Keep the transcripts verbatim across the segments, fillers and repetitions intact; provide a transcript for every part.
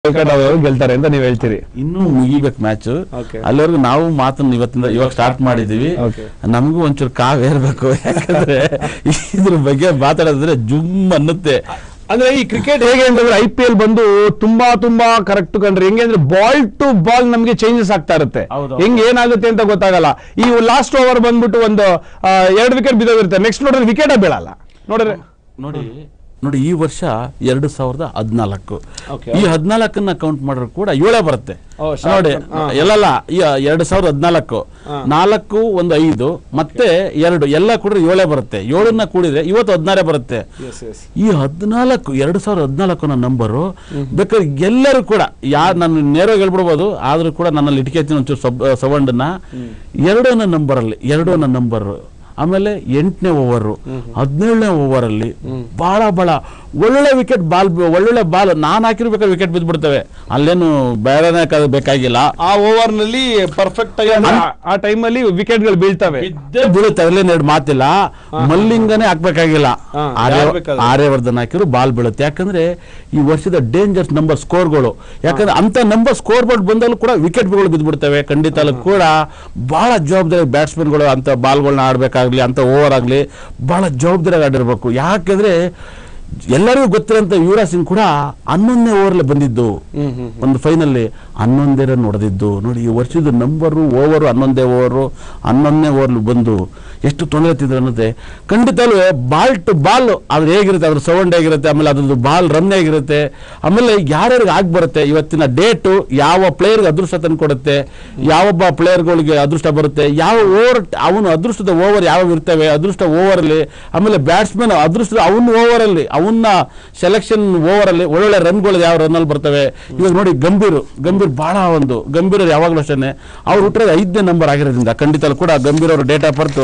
ಗೆಲ್ತಾರೆ ಅಂತ ನೀವು ಹೇಳ್ತೀರಿ. ಇನ್ನೂ ಮುಗಿಬೇಕು ಮ್ಯಾಚ್. ಅಲ್ಲಿವರೆಗೂ ನಾವು ಮಾತನ್ನ ಇವತ್ತಿಂದ ಇವಾಗ ಸ್ಟಾರ್ಟ್ ಮಾಡಿದೀವಿ. ನಮಗೂ ಒಂಚೂರು ಕಾವ್ ಏರ್ಬೇಕು, ಯಾಕಂದ್ರೆ ಇದ್ರ ಬಗ್ಗೆ ಮಾತಾಡಿದ್ರೆ ಜುಮ್ ಅನ್ನುತ್ತೆ. ಅಂದ್ರೆ ಈ ಕ್ರಿಕೆಟ್ ಹೇಗೆ ಅಂತಂದ್ರೆ ಐ ಪಿ ಎಲ್ ಬಂದು ತುಂಬಾ ತುಂಬಾ ಕರೆಕ್ಟ್ ಕಂಡ್ರೆ ಹೆಂಗೆ ಅಂದ್ರೆ ಬಾಲ್ ಟು ಬಾಲ್ ನಮ್ಗೆ ಚೇಂಜಸ್ ಆಗ್ತಾ ಇರುತ್ತೆ. ಹೆಂಗ್ ಏನಾಗುತ್ತೆ ಅಂತ ಗೊತ್ತಾಗಲ್ಲ. ಈ ಲಾಸ್ಟ್ ಓವರ್ ಬಂದ್ಬಿಟ್ಟು ಒಂದು ಎರಡು ವಿಕೆಟ್ ಬಿದ್ದೋಗಿರುತ್ತೆ, ನೆಕ್ಸ್ಟ್ ನೋಡಿದ್ರೆ ವಿಕೆಟ್ ಬೀಳಲ್ಲ. ನೋಡ್ರೆ ನೋಡಿ ನೋಡಿ ಈ ವರ್ಷ ಎರಡು ಸಾವಿರದ ಹದಿನಾಲ್ಕು ಈ ಹದಿನಾಲ್ಕನ್ನ ಕೌಂಟ್ ಮಾಡಿದ್ರು ಕೂಡ ಏಳೇ ಬರುತ್ತೆ ನೋಡಿ. ಎಲ್ಲಲ್ಲ ಈ ಎರಡು ಸಾವಿರದ ಹದಿನಾಲ್ಕು ನಾಲ್ಕು ಒಂದು ಐದು ಮತ್ತೆ ಎರಡು ಎಲ್ಲ ಕೂಡಿದ್ರೆ ಏಳೇ ಬರುತ್ತೆ. ಏಳನ್ನ ಕೂಡಿದ್ರೆ ಇವತ್ತು ಹದಿನಾರೇ ಬರುತ್ತೆ. ಈ ಹದಿನಾಲ್ಕು ಎರಡು ಸಾವಿರದ ಹದಿನಾಲ್ಕು ನಂಬರು ಬೇಕಾದ್ರೆ ಎಲ್ಲರೂ ಕೂಡ ಯಾರು ನಾನು ನೇರವಾಗಿ ಹೇಳ್ಬಿಡ್ಬೋದು, ಆದ್ರೂ ಕೂಡ ನನ್ನಲ್ಲಿ ಇಟ್ಕೇತೀನಿ ಒಂಚೂರು ಸಬ್ ಸೌಂಡನ್ನ ಎರಡನೇ ನಂಬರ್ ಅಲ್ಲಿ ಎರಡನೇ ನಂಬರ್ ಆಮೇಲೆ ಎಂಟನೇ ಓವರು ಹದಿನೇಳನೇ ಓವರ್ ಅಲ್ಲಿ ಬಹಳ ಬಹಳ ಒಳ್ಳೆ ವಿಕೆಟ್ ಬಾಲ್ ಒಳ್ಳೊಳ್ಳೆ ಬಾಲ್ ನಾನ್ ಹಾಕಿರ್ಬೇಕಾದ್ರೆ ವಿಕೆಟ್ ಬಿದ್ದ್ಬಿಡ್ತವೆ. ಅಲ್ಲೇನು ಬೇರೆನೇ ಬೇಕಾಗಿಲ್ಲ. ಆ ಓವರ್ ನಲ್ಲಿ ಪರ್ಫೆಕ್ಟ್ ಆಗಿ ಆ ಟೈಮ್ ಅಲ್ಲಿ ವಿಕೆಟ್ ಗಳು ಬೀಳ್ತವೆ, ಬೀಳುತ್ತೆ. ಅಲ್ಲೇನು ಎರಡು ಮಾತಿಲ್ಲ. ಮಲ್ಲಿಂಗನೇ ಹಾಕ್ಬೇಕಾಗಿಲ್ಲ, ಆರ್ಯವರ್ಧನ್ ಹಾಕಿದ್ರು ಬಾಲ್ ಬೀಳುತ್ತೆ. ಯಾಕಂದ್ರೆ ಈ ವರ್ಷದ ಡೇಂಜರ್ಸ್ ನಂಬರ್ ಸ್ಕೋರ್ಗಳು, ಯಾಕಂದ್ರೆ ಅಂತ ನಂಬರ್ ಸ್ಕೋರ್ ಬೋರ್ಡ್ ಬಂದಲ್ಲೂ ಕೂಡ ವಿಕೆಟ್ಗಳು ಬಿದ್ದ್ಬಿಡ್ತವೆ. ಖಂಡಿತ ಕೂಡ ಬಹಳ ಜವಾಬ್ದಾರಿ ಬ್ಯಾಟ್ಸ್ಮನ್ಗಳು ಅಂತ ಬಾಲ್ಗಳನ್ನ ಆಡ್ಬೇಕಾಗ್ಲಿ, ಅಂತ ಓವರ್ ಆಗ್ಲಿ ಬಹಳ ಜವಾಬ್ದಾರಿಯಾಗಿ ಆಡಿರ್ಬೇಕು. ಯಾಕಂದ್ರೆ ಎಲ್ಲರಿಗೂ ಗೊತ್ತಿರೋಂಥ ಯುವರಾಜ್ ಸಿಂಗ್ ಕೂಡ ಹನ್ನೊಂದನೇ ಓವರ್ಲೆ ಬಂದಿದ್ದು, ಒಂದು ಫೈನಲ್ ಹನ್ನೊಂದೇ ರನ್ ಹೊಡೆದಿದ್ದು ನೋಡಿ. ಈ ವರ್ಷದ ನಂಬರು ಓವರು ಹನ್ನೊಂದೇ ಓವರು ಹನ್ನೊಂದನೇ ಓವರ್ ಬಂದು ಎಷ್ಟು ತೊಂದರೆ ತಿಂದ್ರು ಅನ್ನೋದೇ. ಖಂಡಿತಲೂ ಬಾಲ್ ಟು ಬಾಲ್ ಅದ್ರ ಹೇಗಿರುತ್ತೆ, ಅದ್ರ ಸೌಂಡ್ ಹೇಗಿರುತ್ತೆ, ಆಮೇಲೆ ಅದ್ರದ್ದು ಬಾಲ್ ರನ್ ಹೇಗಿರುತ್ತೆ, ಆಮೇಲೆ ಯಾರ್ಯಾರಿಗೆ ಆಗಿ ಬರುತ್ತೆ. ಇವತ್ತಿನ ಡೇಟು ಯಾವ ಪ್ಲೇಯರ್ಗೆ ಅದೃಷ್ಟ ತಂದು ಕೊಡುತ್ತೆ, ಯಾವೊಬ್ಬ ಪ್ಲೇಯರ್ಗಳಿಗೆ ಅದೃಷ್ಟ ಬರುತ್ತೆ, ಯಾವ ಓವರ್ ಅವನು ಅದೃಷ್ಟದ ಓವರ್ ಯಾವ ಇರ್ತವೆ, ಅದೃಷ್ಟ ಓವರಲ್ಲಿ, ಆಮೇಲೆ ಬ್ಯಾಟ್ಸ್ಮನ್ ಅದೃಷ್ಟದ ಅವನ ಓವರಲ್ಲಿ ಅವನ್ನ ಸೆಲೆಕ್ಷನ್ ಓವರ್ ಅಲ್ಲಿ ಒಳ್ಳೊಳ್ಳೆ ರನ್ಗಳು ಯಾವ ರನ್ ಅಲ್ಲಿ ಬರ್ತವೆ. ಇವಾಗ ನೋಡಿ ಗಂಭೀರ್ ಗಂಭೀರ್ ಬಹಳ ಒಂದು ಗಂಭೀರ್ ಯಾವಾಗಲೂ ಅಷ್ಟೇ ಅವ್ರು ಹುಟ್ಟಿರೋದು ಐದನೇ ನಂಬರ್ ಆಗಿರೋದ್ರಿಂದ ಖಂಡಿತ ಕೂಡ ಗಂಭೀರ್ ಅವ್ರ ಡೇಟ್ ಆಫ್ ಬರ್ತ್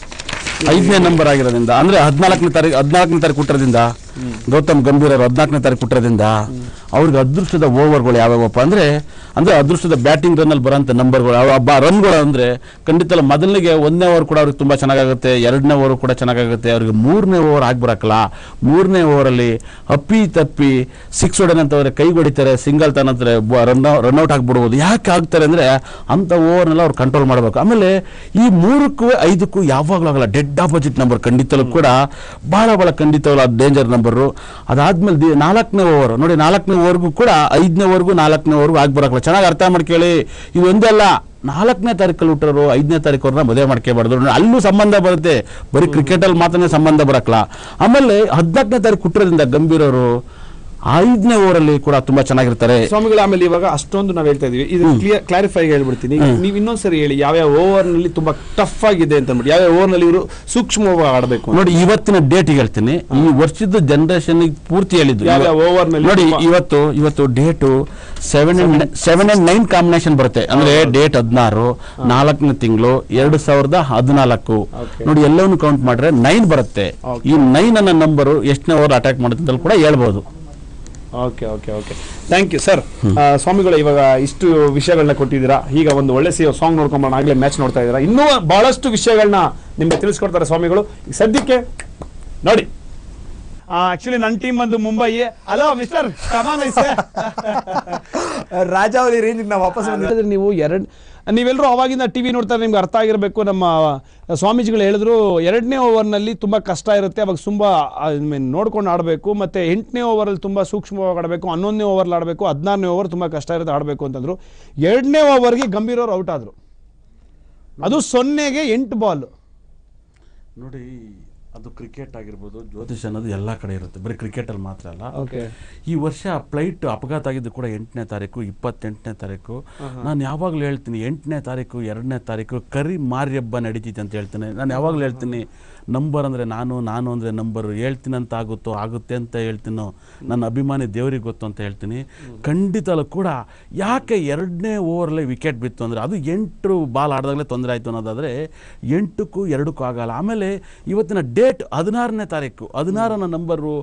ಐದನೇ ನಂಬರ್ ಆಗಿರೋದ್ರಿಂದ, ಅಂದ್ರೆ ಹದಿನಾಲ್ಕನೇ ತಾರೀಕು ಹದಿನಾಲ್ಕನೇ ತಾರೀಕು ಹುಟ್ಟಿರೋದ್ರಿಂದ ಗೌತಮ್ ಗಂಭೀರ್ ಅವರು ಹದಿನಾಲ್ಕನೇ ತಾರೀಕು ಹುಟ್ಟಿರೋದ್ರಿಂದ ಅವ್ರಿಗೆ ಅದೃಷ್ಟದ ಓವರ್ಗಳು ಯಾವ್ಯಾವಪ್ಪ ಅಂದ್ರೆ ಅಂದ್ರೆ ಅದೃಷ್ಟದ ಬ್ಯಾಟಿಂಗ್ ರನ್ ಅಲ್ಲಿ ಬರೋಂಥ ನಂಬರ್ಗಳು ರನ್ಗಳು ಅಂದ್ರೆ ಖಂಡಿತ ಮೊದಲಿಗೆ ಒಂದನೇ ಓವರ್ ಕೂಡ ಅವ್ರಿಗೆ ತುಂಬಾ ಚೆನ್ನಾಗುತ್ತೆ, ಎರಡನೇ ಓವರ್ ಕೂಡ ಚೆನ್ನಾಗುತ್ತೆ. ಅವ್ರಿಗೆ ಮೂರನೇ ಓವರ್ ಆಗ್ಬರಕ್ಕಲ್ಲ, ಮೂರನೇ ಓವರ್ ಅಲ್ಲಿ ಅಪ್ಪಿ ತಪ್ಪಿ ಸಿಕ್ಸ್ ಹೊಡೆನಂತವ್ರೆ ಕೈ ಹೊಡಿತಾರೆ, ಸಿಂಗಲ್ ತನಂತಾರೆ, ರನ್ ರನ್ಔಟ್ ಆಗ್ಬಿಡ್ಬೋದು. ಯಾಕೆ ಆಗ್ತಾರೆ ಅಂದ್ರೆ ಅಂತ ಓವರ್ನೆಲ್ಲ ಅವ್ರು ಕಂಟ್ರೋಲ್ ಮಾಡಬೇಕು. ಆಮೇಲೆ ಈ ಮೂರಕ್ಕೂ ಐದಕ್ಕೂ ಯಾವಾಗಲೂ ಆಗಲ್ಲ, ಡೆಡ್ ಆಪೋಸಿಟ್ ನಂಬರ್ ಖಂಡಿತಲೂ ಕೂಡ ಬಹಳ ಬಹಳ ಖಂಡಿತವಲ್ಲ ಡೇಂಜರ್ ನಂಬರು. ಅದಾದ್ಮೇಲೆ ನಾಲ್ಕನೇ ಓವರ್ ನೋಡಿ, ನಾಲ್ಕನೇ ಓವರ್ಗೂ ಕೂಡ ಐದನೇ ಓವರ್ಗೂ ನಾಲ್ಕನೇ ಓವರ್ಗೂ ಆಗ್ಬರಕ್ಕಲ್ಲ. ಚೆನ್ನಾಗಿ ಅರ್ಥ ಮಾಡ್ಕೊಳ್ಳಿ, ಇದು ಒಂದಲ್ಲ ನಾಲ್ಕನೇ ತಾರೀಕಲ್ಲಿ ಹುಟ್ಟರು ಐದನೇ ತಾರೀಕು ಮದುವೆ ಮಾಡ್ಕೋಬಾರ್ದು, ಅಲ್ಲೂ ಸಂಬಂಧ ಬರುತ್ತೆ. ಬರೀ ಕ್ರಿಕೆಟ್ ಅಲ್ಲಿ ಮಾತ್ರ ಸಂಬಂಧ ಬರಕ್ಕಲ್ಲ. ಆಮೇಲೆ ಹದಿನಾಲ್ಕನೇ ತಾರೀಕು ಹುಟ್ಟಿರೋದ್ರಿಂದ ಗಂಭೀರ್ ಅವರು ಐದನೇ ಓವರ್ ಅಲ್ಲಿ ಕೂಡ ತುಂಬಾ ಚೆನ್ನಾಗಿರ್ತಾರೆ ಸ್ವಾಮಿಗಳು. ಆಮೇಲೆ ಇವಾಗ ಅಷ್ಟೊಂದು ನಾವ್ ಹೇಳ್ತಾ ಇದೀವಿ, ಇದು ಕ್ಲಿಯರ್ ಕ್ಲಾರಿಫೈ ಹೇಳ್ಬಿಡ್ತೀನಿ. ನೀವು ಇನ್ನೊಂದ್ಸರಿ ಹೇಳಿ ಯಾವ ಓವರ್ ನಲ್ಲಿ ತುಂಬಾ ಟಫ್ ಆಗಿದೆ ಅಂತ ಅಂದ್ಬಿಟ್ಟು, ಯಾವ ಓವರ್ ನಲ್ಲಿ ಇವರು ಸೂಕ್ಷ್ಮವಾಗಿ ಆಡಬೇಕು ನೋಡಿ. ಇವತ್ತಿನ ಡೇಟ್ ಹೇಳ್ತೀನಿ, ಈ ವರ್ಷದ ಜನರೇಷನ್ ಪೂರ್ತಿ ಹೇಳಿದ್ದು ಓವರ್ ನಲ್ಲಿ ನೋಡಿ. ಇವತ್ತು ಇವತ್ತು date seven seven and nine combination ಬರುತ್ತೆ. ಅಂದ್ರೆ ಡೇಟ್ ಹದಿನಾರು ನಾಲ್ಕನೇ ತಿಂಗಳು ಎರಡು ಸಾವಿರದ ಹದಿನಾಲ್ಕು ನೋಡಿ. ಎಲ್ಲವನ್ನು ಕೌಂಟ್ ಮಾಡ್ರೆ ನೈನ್ ಬರುತ್ತೆ. ಈ ನೈನ್ ಅನ್ನೋ ನಂಬರು ಎಷ್ಟನೇ ಓವರ್ ಅಟ್ಯಾಕ್ ಮಾಡುತ್ತೆ ಅಂತ ಕೂಡ ಹೇಳ್ಬೋದು. Okay okay okay thank you sir. ಸ್ವಾಮಿಗಳು ಇವಾಗ ಇಷ್ಟು ವಿಷಯಗಳನ್ನ ಕೊಟ್ಟಿದ್ದೀರಾ. ಈಗ ಒಂದು ಒಳ್ಳೆ ಸಿ ಸಾಂಗ್ ನೋಡ್ಕೊಂಬೋಣ. ಆಗ್ಲೇ ಮ್ಯಾಚ್ ನೋಡ್ತಾ ಇದ್ದೀರಾ, ಇನ್ನೂ ಬಹಳಷ್ಟು ವಿಷಯಗಳನ್ನ ನಿಮ್ಗೆ ತಿಳಿಸ್ಕೊಡ್ತಾರೆ ಸ್ವಾಮಿಗಳು. ಈಗ ಸದ್ಯಕ್ಕೆ ನೋಡಿ, ಆಕ್ಚುಲಿ ನನ್ನ ಟೀಮ್ ಬಂದು Mumbai. Hello mister Rajavali range ನಾವು ವಾಪಸ್ ಬಂದಿದ್ರೆ ನೀವು ಎರಡು ನೀವೆಲ್ಲರೂ ಅವಾಗಿಂದ ಟಿವಿ ನೋಡ್ತಾರೆ, ನಿಮ್ಗೆ ಅರ್ಥ ಆಗಿರಬೇಕು. ನಮ್ಮ ಸ್ವಾಮೀಜಿಗಳು ಹೇಳಿದ್ರು ಎರಡನೇ ಓವರ್ನಲ್ಲಿ ತುಂಬ ಕಷ್ಟ ಇರುತ್ತೆ, ಅವಾಗ ತುಂಬ ನೋಡ್ಕೊಂಡು ಆಡಬೇಕು, ಮತ್ತು ಎಂಟನೇ ಓವರಲ್ಲಿ ತುಂಬ ಸೂಕ್ಷ್ಮವಾಗಿ ಆಡಬೇಕು, ಹನ್ನೊಂದನೇ ಓವರ್ಲ್ಲಿ ಆಡಬೇಕು, ಹದಿನಾರನೇ ಓವರ್ ತುಂಬ ಕಷ್ಟ ಇರುತ್ತೆ ಆಡಬೇಕು ಅಂತಂದ್ರು. ಎರಡನೇ ಓವರ್ಗೆ ಗಂಭೀರ್ ಅವರು ಔಟ್ ಆದರು, ಅದು ಸೊನ್ನೆಗೆ ಎಂಟು ಬಾಲ್ ನೋಡಿ. ಅದು ಕ್ರಿಕೆಟ್ ಆಗಿರ್ಬೋದು, ಜ್ಯೋತಿಷ್ ಅನ್ನೋದು ಎಲ್ಲ ಕಡೆ ಇರುತ್ತೆ, ಬರೀ ಕ್ರಿಕೆಟಲ್ಲಿ ಮಾತ್ರ ಅಲ್ಲ. ಈ ವರ್ಷ ಫ್ಲೈಟ್ ಅಪಘಾತ ಆಗಿದ್ದು ಕೂಡ ಎಂಟನೇ ತಾರೀಕು ಇಪ್ಪತ್ತೆಂಟನೇ ತಾರೀಕು. ನಾನು ಯಾವಾಗಲೂ ಹೇಳ್ತೀನಿ ಎಂಟನೇ ತಾರೀಕು ಎರಡನೇ ತಾರೀಕು ಕರಿ ಮಾರಿಯಬ್ಬ ನಡೀತಿತ್ತು ಅಂತ ಹೇಳ್ತೀನಿ. ನಾನು ಯಾವಾಗಲೂ ಹೇಳ್ತೀನಿ ನಂಬರ್ ಅಂದರೆ ನಾನು ನಾನು ಅಂದರೆ ನಂಬರು ಹೇಳ್ತೀನಿ ಅಂತ ಆಗುತ್ತೋ ಆಗುತ್ತೆ ಅಂತ ಹೇಳ್ತೀನೋ ನನ್ನ ಅಭಿಮಾನಿ ದೇವರಿಗೆ ಗೊತ್ತು ಅಂತ ಹೇಳ್ತೀನಿ. ಖಂಡಿತಲೂ ಕೂಡ ಯಾಕೆ ಎರಡನೇ ಓವರ್ಲೆ ವಿಕೆಟ್ ಬಿತ್ತು ಅಂದರೆ ಅದು ಎಂಟು ಬಾಲ್ ಆಡಿದಾಗಲೇ ತೊಂದರೆ ಆಯಿತು ಅನ್ನೋದಾದರೆ ಎಂಟಕ್ಕೂ ಎರಡಕ್ಕೂ ಆಗಲ್ಲ. ಆಮೇಲೆ ಇವತ್ತಿನ ಡೇಟ್ ಹದಿನಾರನೇ ತಾರೀಕು ಹದಿನಾರನ ನಂಬರು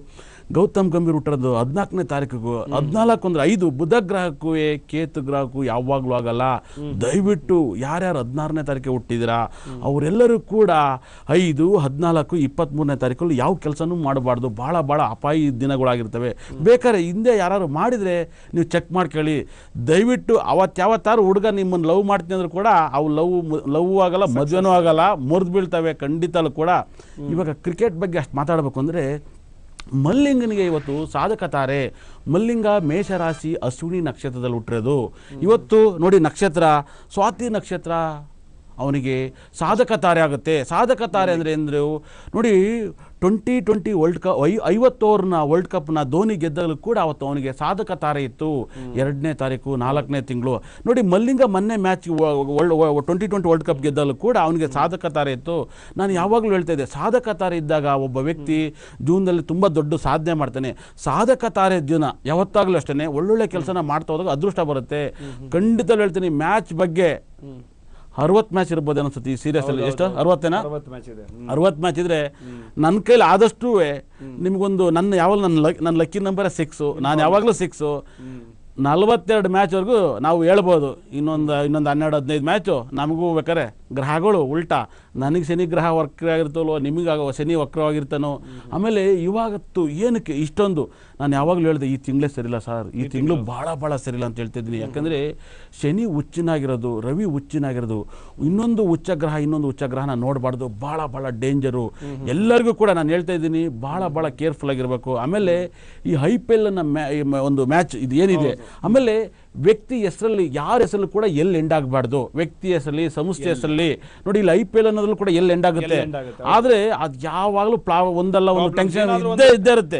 ಗೌತಮ್ ಗಂಭೀರ್ ಹುಟ್ಟಿರೋದು ಹದಿನಾಲ್ಕನೇ ತಾರೀಕಿಗೂ ಹದಿನಾಲ್ಕು ಅಂದ್ರೆ ಐದು ಬುಧ ಗ್ರಹಕ್ಕೂ ಕೇತು ಗ್ರಹಕ್ಕೂ ಯಾವಾಗಲೂ ಆಗಲ್ಲ. ದಯವಿಟ್ಟು ಯಾರ್ಯಾರು ಹದಿನಾರನೇ ತಾರೀಕಿಗೆ ಹುಟ್ಟಿದಿರಾ ಅವರೆಲ್ಲರೂ ಕೂಡ ಐದು ಹದಿನಾಲ್ಕು ಇಪ್ಪತ್ತ್ಮೂರನೇ ತಾರೀಕಲ್ಲಿ ಯಾವ ಕೆಲಸನೂ ಮಾಡಬಾರ್ದು. ಭಾಳ ಭಾಳ ಅಪಾಯಿ ದಿನಗಳಾಗಿರ್ತವೆ. ಬೇಕಾದ್ರೆ ಹಿಂದೆ ಯಾರು ಮಾಡಿದರೆ ನೀವು ಚೆಕ್ ಮಾಡ್ಕೊಳ್ಳಿ. ದಯವಿಟ್ಟು ಅವತ್ತು ಯಾವತ್ತಾರು ಹುಡುಗ ನಿಮ್ಮನ್ನು ಲವ್ ಮಾಡ್ತೀನಿ ಅಂದ್ರೂ ಕೂಡ ಅವು ಲವ್ ಲವ್ ಆಗಲ್ಲ, ಮದುವೆನೂ ಆಗಲ್ಲ, ಮುರಿದು ಬೀಳ್ತವೆ ಖಂಡಿತಲೂ ಕೂಡ. ಇವಾಗ ಕ್ರಿಕೆಟ್ ಬಗ್ಗೆ ಅಷ್ಟು ಮಾತಾಡಬೇಕು ಅಂದರೆ ಮಲ್ಲಿಂಗನಿಗೆ ಇವತ್ತು ಸಾಧಕ ತಾರೆ. ಮಲ್ಲಿಂಗ ಮೇಷರಾಶಿ ಅಶ್ವಿನಿ ನಕ್ಷತ್ರದಲ್ಲಿ ಹುಟ್ಟಿರೋದು. ಇವತ್ತು ನೋಡಿ ನಕ್ಷತ್ರ ಸ್ವಾತಿ ನಕ್ಷತ್ರ, ಅವನಿಗೆ ಸಾಧಕ ತಾರೆ ಆಗುತ್ತೆ. ಸಾಧಕ ತಾರೆ ಅಂದರೆ ಅಂದರೆ ನೋಡಿ ಟ್ವೆಂಟಿ ಟ್ವೆಂಟಿ ವರ್ಲ್ಡ್ ಕಪ್ ಐ ಐವತ್ತು ಓವರ್ನ ವರ್ಲ್ಡ್ ಕಪ್ನ ಧೋನಿ ಗೆದ್ದಾಗಲೂ ಕೂಡ ಅವತ್ತು ಅವನಿಗೆ ಸಾಧಕ ತಾರೆ ಇತ್ತು. ಎರಡನೇ ತಾರೀಕು ನಾಲ್ಕನೇ ತಿಂಗಳು ನೋಡಿ ಮಲ್ಲಿಂಗ ಮೊನ್ನೆ match world twenty twenty world cup ಗೆದ್ದಾಗಲೂ ಕೂಡ ಅವನಿಗೆ ಸಾಧಕ ತಾರೆ ಇತ್ತು. ನಾನು ಯಾವಾಗಲೂ ಹೇಳ್ತಾ ಇದ್ದೆ, ಸಾಧಕ ತಾರೆ ಇದ್ದಾಗ ಒಬ್ಬ ವ್ಯಕ್ತಿ ಜೀವನದಲ್ಲಿ ತುಂಬ ದೊಡ್ಡ ಸಾಧನೆ ಮಾಡ್ತಾನೆ. ಸಾಧಕ ತಾರೆ ಜೀವನ ಯಾವತ್ತಾಗಲೂ ಅಷ್ಟೇ ಒಳ್ಳೊಳ್ಳೆ ಕೆಲಸನ ಮಾಡ್ತಾ ಹೋದಾಗ ಅದೃಷ್ಟ ಬರುತ್ತೆ. ಖಂಡಿತಲೂ ಹೇಳ್ತೀನಿ. ಮ್ಯಾಚ್ ಬಗ್ಗೆ ಅರವತ್ತು ಮ್ಯಾಚ್ ಇರ್ಬೋದು ಅನ್ಸುತ್ತೆ ಈ ಸೀರೀಸ್ ಅಲ್ಲಿ. ಎಷ್ಟು ಅರವತ್ತೇನಾ? ಅರವತ್ತು ಮ್ಯಾಚ್ ಇದ್ರೆ ನನ್ನ ಕೈಲಿ ಆದಷ್ಟು ನಿಮ್ಗೊಂದು ನನ್ನ ಯಾವಾಗ ನನ್ನ ನನ್ನ ಲಕ್ಕಿ ನಂಬರ್ ಸಿಕ್ಸು, ನಾನು ಯಾವಾಗಲೂ ಸಿಕ್ಸು. ನಲ್ವತ್ತೆರಡು ಮ್ಯಾಚ್ವರೆಗೂ ನಾವು ಹೇಳ್ಬೋದು. ಇನ್ನೊಂದು ಇನ್ನೊಂದು ಹನ್ನೆರಡು ಹದಿನೈದು ಮ್ಯಾಚು ನಮಗೂ ಬೇಕಾರೆ ಗ್ರಹಗಳು ಉಲ್ಟಾ, ನನಗೆ ಶನಿ ಗ್ರಹ ವಕ್ರ ಆಗಿರ್ತವೋ ನಿಮಗಾಗ ಶನಿ ವಕ್ರವಾಗಿರ್ತಾನೋ. ಆಮೇಲೆ ಇವಾಗತ್ತು ಏನಕ್ಕೆ ಇಷ್ಟೊಂದು ನಾನು ಯಾವಾಗಲೂ ಹೇಳಿದೆ ಈ ತಿಂಗಳೇ ಸರಿಯಿಲ್ಲ ಸರ್, ಈ ತಿಂಗಳು ಭಾಳ ಭಾಳ ಸರಿಯಿಲ್ಲ ಅಂತ ಹೇಳ್ತಿದ್ದೀನಿ. ಯಾಕಂದರೆ ಶನಿ ಹುಚ್ಚಿನಾಗಿರೋದು, ರವಿ ಹುಚ್ಚಿನಾಗಿರೋದು, ಇನ್ನೊಂದು ಉಚ್ಚ ಗ್ರಹ ಇನ್ನೊಂದು ಉಚ್ಚ ಗ್ರಹನ ನೋಡಬಾರ್ದು. ಭಾಳ ಭಾಳ ಡೇಂಜರು. ಎಲ್ಲರಿಗೂ ಕೂಡ ನಾನು ಹೇಳ್ತಾ ಇದ್ದೀನಿ ಭಾಳ ಭಾಳ ಕೇರ್ಫುಲ್ ಆಗಿರಬೇಕು. ಆಮೇಲೆ ಈ ಐ ಪಿ ಎಲ್ ನ ಒಂದು ಮ್ಯಾಚ್ ಇದು ಏನಿದೆ, ಆಮೇಲೆ ವ್ಯಕ್ತಿ ಹೆಸರಲ್ಲಿ ಯಾರ ಹೆಸರಲ್ಲಿ ಕೂಡ ಎಲ್ಲಿ ಎಂಡ್ ಆಗಬಾರ್ದು. ವ್ಯಕ್ತಿ ಹೆಸರಲ್ಲಿ, ಸಂಸ್ಥೆ ಹೆಸರಲ್ಲಿ ನೋಡಿ ಇಲ್ಲಿ ಐ ಪಿ ಎಲ್ ಅನ್ನೋದ್ರಲ್ಲಿ ಕೂಡ ಎಲ್ಲಿ ಎಂಡ್ ಆಗುತ್ತೆ. ಆದ್ರೆ ಅದು ಯಾವಾಗಲೂ ಪ್ಲಾ ಒಂದಲ್ಲ ಒಂದು ಟೆನ್ಷನ್ ಇದ್ದೇ ಇದ್ದೇ ಇರುತ್ತೆ.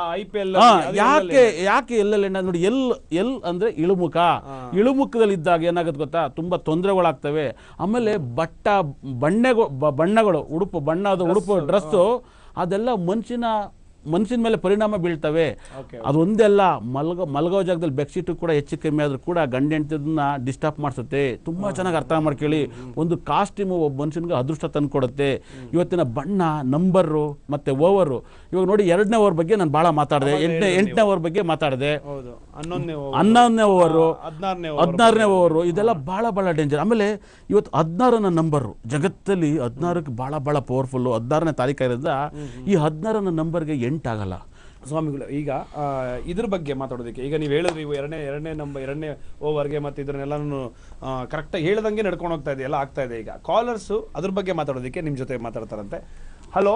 ಯಾಕೆ ಯಾಕೆ ಎಲ್ಲೆಲ್ಲ ಎಂಡ್ ನೋಡಿ ಎಲ್ ಎಲ್ ಅಂದ್ರೆ ಇಳುಮುಖ. ಇಳುಮುಖದಲ್ಲಿ ಇದ್ದಾಗ ಏನಾಗುತ್ತೆ ಗೊತ್ತಾ, ತುಂಬಾ ತೊಂದರೆಗಳಾಗ್ತವೆ. ಆಮೇಲೆ ಬಟ್ಟ ಬಣ್ಣಗಳು ಬಣ್ಣಗಳು ಉಡುಪು ಬಣ್ಣದ ಉಡುಪು ಡ್ರೆಸ್ಸು ಅದೆಲ್ಲ ಮನುಷ್ಯನ ಮನುಷ್ಯನ ಮೇಲೆ ಪರಿಣಾಮ ಬೀಳ್ತವೆ. ಅದೊಂದೆಲ್ಲ ಮಲ್ಗೋ ಮಲ್ಗೋ ಜಾಗದಲ್ಲಿ ಬೆಡ್ಶೀಟು ಕೂಡ ಹೆಚ್ಚು ಕಮ್ಮಿ ಆದರೂ ಕೂಡ ಗಂಡ ಹೆಂಡತಿಯನ್ನ ಡಿಸ್ಟರ್ಬ್ ಮಾಡಿಸುತ್ತೆ. ತುಂಬ ಚೆನ್ನಾಗಿ ಅರ್ಥ ಮಾಡ್ಕೊಳ್ಳಿ. ಒಂದು ಕಾಸ್ಟ್ಯೂಮು ಒಬ್ಬ ಮನುಷ್ಯನಿಗೆ ಅದೃಷ್ಟ ತಂದು ಕೊಡುತ್ತೆ. ಇವತ್ತಿನ ಬಣ್ಣ, ನಂಬರು ಮತ್ತು ಓವರು. ಇವಾಗ ನೋಡಿ ಎರಡನೇ ಓವರ್ ಬಗ್ಗೆ ನಾನು ಭಾಳ ಮಾತಾಡಿದೆ, ಎಂಟನೇ ಎಂಟನೇ ಓವರ್ ಬಗ್ಗೆ ಮಾತಾಡಿದೆ, ಹನ್ನೊಂದನೇ ಓವರು, ಹದಿನಾರನೇ ಓವರು, ಇದೆಲ್ಲ ಭಾಳ ಭಾಳ ಡೇಂಜರ್. ಆಮೇಲೆ ಇವತ್ತು ಹದಿನಾರನ ನಂಬರು ಜಗತ್ತಲ್ಲಿ ಹದಿನಾರಕ್ಕೆ ಭಾಳ ಭಾಳ ಪವರ್ಫುಲ್ಲು. ಹದಿನಾರನೇ ತಾರೀಕಾಗಿರೋದ್ರಿಂದ ಈ ಹದಿನಾರನ ನಂಬರ್ಗೆ ಎಂಟಾಗಲ್ಲ. ಸ್ವಾಮಿಗಳು ಈಗ ಇದ್ರ ಬಗ್ಗೆ ಮಾತಾಡೋದಕ್ಕೆ ಈಗ ನೀವು ಹೇಳಿದ್ರಿ ಇವು ಎರಡನೇ ಎರಡನೇ ನಂಬರ್ ಎರಡನೇ ಓವರ್ಗೆ ಮತ್ತು ಇದನ್ನೆಲ್ಲನೂ ಕರೆಕ್ಟಾಗಿ ಹೇಳ್ದಂಗೆ ನಡ್ಕೊಂಡು ಹೋಗ್ತಾ ಇದೆ, ಎಲ್ಲ ಆಗ್ತಾ ಇದೆ. ಈಗ ಕಾಲರ್ಸು ಅದ್ರ ಬಗ್ಗೆ ಮಾತಾಡೋದಕ್ಕೆ ನಿಮ್ಮ ಜೊತೆ ಮಾತಾಡ್ತಾರಂತೆ. ಹಲೋ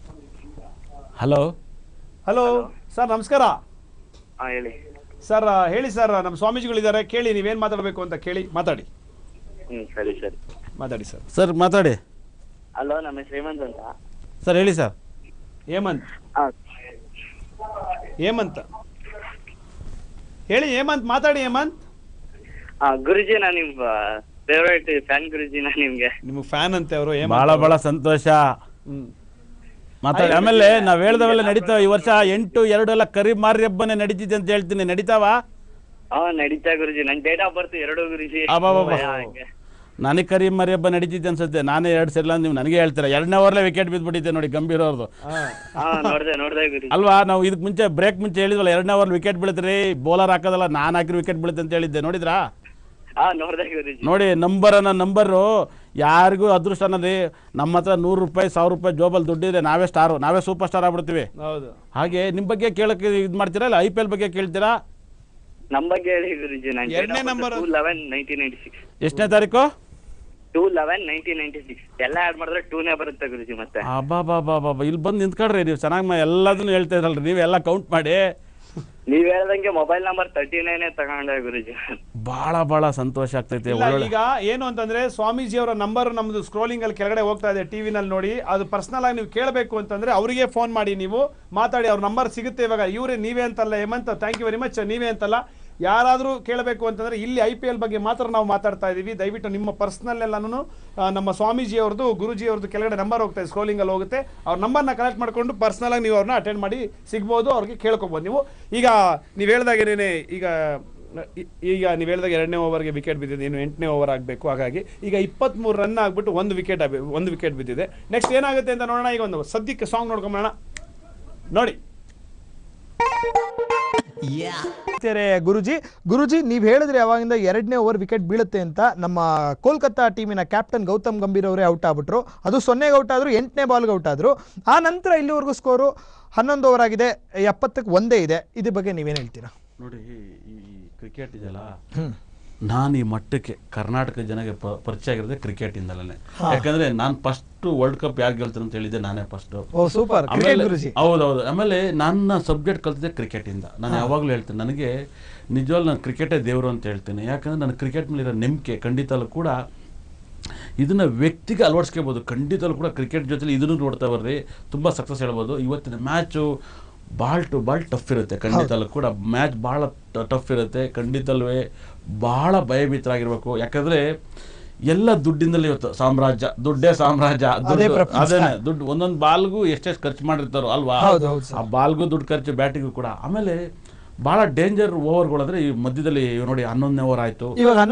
ಹಲೋ ಹಲೋ ಸರ್ ನಮಸ್ಕಾರ. ಹೇಳಿ ಸರ್. ಹೇಳಿ ಸರ್, ನಮ್ಮ ಸ್ವಾಮೀಜಿಗಳಿದ್ದಾರೆ, ಕೇಳಿ ನೀವೇನು ಮಾತಾಡಬೇಕು ಅಂತ ಕೇಳಿ ಮಾತಾಡಿ. ಹ್ಮ್ ಸರಿ ಸರಿ ಮಾತಾಡಿ ಸರ್. ಸರ್ ಮಾತಾಡಿ. ಹಲೋ, ನಮ್ಮ ಶ್ರೀಮಂತ್ ಅಂತ ಸರ್. ಹೇಳಿ ಸರ್. ಹೇಮಂತ್ ಹೇಮಂತ್ ಹೇಳಿ. ಹೇಮಂತ್ ಮಾತಾಡಿ. ಹೇಮಂತ್ ಗುರುಜಿ, ನಾ ನಿಮ್ ಫೇವರೇಟ್ ಫ್ಯಾನ್ ಗುರುಜಿ. ನಾ ನಿಮ್ಗೆ ನಿಮ್ಗೆ ಫ್ಯಾನ್ ಅಂತೆ ಅವರು. ಬಹಳ ಬಹಳ ಸಂತೋಷ. ಹ್ಮ್ ಮಾತಾಡಿ. ಆಮೇಲೆ ನಾವ್ ಹೇಳ್ದವೆಲ್ಲ ನಡೀತಾವ. ಈ ವರ್ಷ ಎಂಟು ಎರಡು ಎಲ್ಲ ಕರಿ ಮಾರಿ ಹಬ್ಬನೇ ನಡೀತಿದೆ ಅಂತ ಹೇಳ್ತೀನಿ. ನಡೀತಾವ? ಹಾ ನಡೀತಾ ಗುರುಜಿ. ನನ್ ಡೇಟ್ ಆಫ್ ಬರ್ತ್ ಎರಡು ಗುರುಜಿ. ನನಗೆ ಕರಿ ಮರಿ ಹಬ್ಬ ನಡೀತಿದ್ದೆ ಅನ್ಸುತ್ತೆ. ನಾನೇ ಎರಡು ಸಲ ನೀವು ನನಗೆ ಹೇಳ್ತೀರಾ. ಎರಡನೇ ಓವರ್ಲೆ ವಿಕೆಟ್ ಬಿದ್ದುಬಿಟ್ಟಿದ್ದೆ ನೋಡಿ ಗಂಭೀರ್ ಅವ್ರದ್ದು ಅಲ್ವಾ. ನಾವು ಇದಕ್ಕೆ ಮುಂಚೆ ಬ್ರೇಕ್ ಮುಂಚೆ ಹೇಳಿದ್ವಲ್ಲ, ಎರಡನೇ ಓವರ್ ವಿಕೆಟ್ ಬೀಳ್ತೀರಿ, ಬೌಲರ್ ಹಾಕೋದಲ್ಲ ನಾನು ಹಾಕಿರೋ ವಿಕೆಟ್ ಬೀಳುತ್ತೆ ಅಂತ ಹೇಳಿದ್ದೆ. ನೋಡಿದ್ರಾ? ನೋಡಿ ನಂಬರ್ ಅನ್ನೋ ನಂಬರು ಯಾರಿಗೂ ಅದೃಷ್ಟ ಅನ್ನೋದು. ನಮ್ಮ ಹತ್ರ ನೂರು ರೂಪಾಯಿ ಸಾವಿರ ರೂಪಾಯಿ ಜೋಬಲ್ಲಿ ದುಡ್ಡಿದೆ, ನಾವೇ ಸ್ಟಾರು, ನಾವೇ ಸೂಪರ್ ಸ್ಟಾರ್ ಆಗ್ಬಿಡ್ತೀವಿ. ಹಾಗೆ ನಿಮ್ ಬಗ್ಗೆ ಕೇಳಕ್ಕೆ ಇದು ಮಾಡ್ತೀರಾ ಇಲ್ಲ? ಐ ಪಿ ಎಲ್ ಬಗ್ಗೆ ಕೇಳ್ತೀರಾ? ನಮ್ಮ ಬಗ್ಗೆ ಹೇಳಿ ಗುರುಜಿ. ಎರಡನೇ ನಂಬರ್ ಎಷ್ಟನೇ ತಾರೀಕು? Two eleven nineteen ninety six. ಎಲ್ಲ ಆಡ್ ಮಾಡಿದ್ರೆ ಟೂನೇ ಬರುತ್ತೆ ಗುರುಜಿ. ಮತ್ತೆ ಅಬ್ಬಾ ಬಾಬಾ ಬಾಬಾ ಇಲ್ಲಿ ಬಂದು ನಿಂತ್ಕೊಳ್ರಿ ನೀವು. ಚೆನ್ನಾಗಿ ಎಲ್ಲದನ್ನು ಹೇಳ್ತಾ ಇದ್ರಲ್ರಿ, ನೀವೆಲ್ಲ ಕೌಂಟ್ ಮಾಡಿ. ನೀವ್ ಹೇಳ್ದಂಗೆ ಮೊಬೈಲ್ ನಂಬರ್ ತರ್ಟಿ ನೈನ್ ತಗೊಂಡೆ ಗುರುಜಿ. ಬಹಳ ಬಹಳ ಸಂತೋಷ ಆಗ್ತೈತೆ. ಈಗ ಏನು ಅಂತಂದ್ರೆ ಸ್ವಾಮೀಜಿ ಅವರ ನಂಬರ್ ನಮ್ದು ಸ್ಕ್ರೋಲಿಂಗ್ ಅಲ್ಲಿ ಕೆಳಗಡೆ ಹೋಗ್ತಾ ಇದೆ ಟಿವಿನಲ್ಲಿ ನೋಡಿ. ಅದು ಪರ್ಸನಲ್ ಆಗಿ ನೀವು ಕೇಳಬೇಕು ಅಂತಂದ್ರೆ ಅವರಿಗೆ ಫೋನ್ ಮಾಡಿ, ನೀವು ಮಾತಾಡಿ, ಅವ್ರ ನಂಬರ್ ಸಿಗುತ್ತೆ. ಇವಾಗ ಇವರೇ ನೀವೇ ಅಂತಲ್ಲ Hemant, thank you very much. ನೀವೇ ಅಂತಲ್ಲ, ಯಾರಾದರೂ ಕೇಳಬೇಕು ಅಂತಂದ್ರೆ ಇಲ್ಲಿ ಐ ಪಿ ಎಲ್ ಬಗ್ಗೆ ಮಾತ್ರ ನಾವು ಮಾತಾಡ್ತಾ ಇದೀವಿ. ದಯವಿಟ್ಟು ನಿಮ್ಮ ಪರ್ಸನಲ್ ಎಲ್ಲಾನು ನಮ್ಮ ಸ್ವಾಮೀಜಿ ಅವ್ರದ್ದು, ಗುರುಜಿ ಅವ್ರದ್ದು ಕೆಳಗಡೆ ನಂಬರ್ ಹೋಗ್ತಾ ಇದೆ, ಸ್ಕ್ರೋಲಿಂಗ್ ಅಲ್ಲಿ ಹೋಗುತ್ತೆ. ಅವ್ರ ನಂಬರ್ನ ಕಲೆಕ್ಟ್ ಮಾಡ್ಕೊಂಡು ಪರ್ಸನಲ್ ಆಗಿ ನೀವು ಅವ್ರನ್ನ ಅಟೆಂಡ್ ಮಾಡಿ ಸಿಗ್ಬೋದು, ಅವ್ರಿಗೆ ಕೇಳ್ಕೊಬೋದು ನೀವು. ಈಗ ನೀವು ಹೇಳ್ದಾಗೇನೆ ಈಗ ಈಗ ನೀವು ಹೇಳಿದಾಗ ಎರಡನೇ ಓವರ್ಗೆ ವಿಕೆಟ್ ಬಿದ್ದಿದೆ, ಇನ್ನು ಎಂಟನೇ ಓವರ್ ಆಗಬೇಕು. ಹಾಗಾಗಿ ಈಗ ಇಪ್ಪತ್ತ್ಮೂರು ರನ್ ಆಗಿಬಿಟ್ಟು ಒಂದು ವಿಕೆಟ್ ಒಂದು ವಿಕೆಟ್ ಬಿದ್ದಿದೆ. ನೆಕ್ಸ್ಟ್ ಏನಾಗುತ್ತೆ ಅಂತ ನೋಡೋಣ. ಈಗ ಒಂದು ಸದ್ಯಕ್ಕೆ ಸಾಂಗ್ ನೋಡ್ಕೊಂಬೋಣ ನೋಡಿ. ಗುರುಜಿ ಗುರುಜಿ ನೀವ್ ಹೇಳಿದ್ರೆ ಯಾವಾಗಿಂದ ಎರಡನೇ ಓವರ್ ವಿಕೆಟ್ ಬೀಳುತ್ತೆ ಅಂತ ನಮ್ಮ ಕೋಲ್ಕತ್ತಾ ಟೀಮಿನ ಕ್ಯಾಪ್ಟನ್ ಗೌತಮ್ ಗಂಭೀರ್ ಅವರೇ ಔಟ್ ಆಗ್ಬಿಟ್ರು. ಅದು ಸೊನ್ನೆಗೆ ಔಟ್ ಆದ್ರು, ಎಂಟನೇ ಬಾಲ್ಗೆ ಔಟ್ ಆದ್ರು. ಆ ನಂತರ ಇಲ್ಲಿವರೆಗೂ ಸ್ಕೋರು ಹನ್ನೊಂದು ಓವರ್ ಆಗಿದೆ, ಎಪ್ಪತ್ತಕ್ಕೆ ಒಂದೇ ಇದೆ. ಇದ್ರ ಬಗ್ಗೆ ನೀವೇನು ಹೇಳ್ತೀರಾ? ನೋಡಿ, ಈ ಕ್ರಿಕೆಟ್ ಇದೆಯಲ್ಲ, ನಾನು ಈ ಮಟ್ಟಕ್ಕೆ ಕರ್ನಾಟಕ ಜನಕ್ಕೆ ಪರಿಚಯ ಆಗಿರೋದೇ ಕ್ರಿಕೆಟ್ ಇಂದಲೇ. ಯಾಕಂದ್ರೆ ನಾನು ಫಸ್ಟ್ ವರ್ಲ್ಡ್ ಕಪ್ ಯಾರು ಗೆಲ್ತಾರೆ ಅಂತ ಹೇಳಿದ್ದೆ ನಾನೇ ಫಸ್ಟ್. ಸೂಪರ್. ಹೌದೌದು. ಆಮೇಲೆ ನನ್ನ ಸಬ್ಜೆಕ್ಟ್ ಕಲ್ತಿದ್ದೆ ಕ್ರಿಕೆಟ್ ಇಂದ. ನಾನು ಯಾವಾಗಲೂ ಹೇಳ್ತೇನೆ, ನನಗೆ ನಿಜವಾಗ್ಲೂ ನಾನು ಕ್ರಿಕೆಟೇ ದೇವರು ಅಂತ ಹೇಳ್ತೇನೆ. ಯಾಕಂದ್ರೆ ನನ್ನ ಕ್ರಿಕೆಟ್ ಮೇಲೆ ಇರೋ ನಂಬಿಕೆ ಖಂಡಿತಲ್ಲೂ ಕೂಡ ಇದನ್ನ ವ್ಯಕ್ತಿಗೆ ಅಳವಡಿಸ್ಕೋಬಹುದು. ಖಂಡಿತಲ್ಲೂ ಕೂಡ ಕ್ರಿಕೆಟ್ ಜೊತೆಲಿ ಇದನ್ನು ನೋಡ್ತಾ ಬರ್ರಿ, ತುಂಬ ಸಕ್ಸಸ್ ಹೇಳ್ಬೋದು. ಇವತ್ತಿನ ಮ್ಯಾಚು ಭಾಳ ಟು ಭಾಳ ಟಫ್ ಇರುತ್ತೆ. ಖಂಡಿತಲ್ಲೂ ಕೂಡ ಮ್ಯಾಚ್ ಭಾಳ ಟಫ್ ಇರುತ್ತೆ. ಖಂಡಿತಲ್ವೇ ಭಾಳ ಭಯಭೀತರಾಗಿರ್ಬೇಕು. ಯಾಕಂದರೆ ಎಲ್ಲ ದುಡ್ಡಿಂದಲೇ ಇವತ್ತು ಸಾಮ್ರಾಜ್ಯ, ದುಡ್ಡೇ ಸಾಮ್ರಾಜ್ಯ. ಅದೇನೆ ದುಡ್ಡು, ಒಂದೊಂದು ಬಾಲ್ಗೂ ಎಷ್ಟೆಷ್ಟು ಖರ್ಚು ಮಾಡಿರ್ತಾರೋ ಅಲ್ವಾ, ಆ ಬಾಲ್ಗೂ ದುಡ್ಡು ಖರ್ಚು, ಬ್ಯಾಟಿಗೂ ಕೂಡ. ಆಮೇಲೆ ಭಾಳ ಡೇಂಜರ್ ಓವರ್ಗಳಂದ್ರೆ ಈ ಮಧ್ಯದಲ್ಲಿ ನೋಡಿ ಹನ್ನೊಂದನೇ ಓವರ್ ಆಯಿತು,